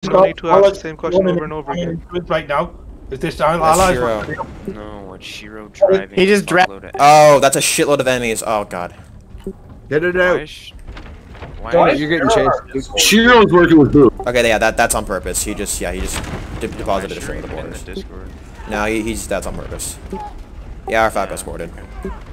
don't need to ask the same question over and over again. Right now, is this our That's allies? Shiro. No, what's Shiro driving? He just Oh, that's a shitload of enemies. Oh god. Get it out. Why You're getting chased. Shiro's working with Boo. Okay, yeah, that's on purpose. He just deposited a string of the boards. No, that's on purpose. Yeah, our Falco's boarded.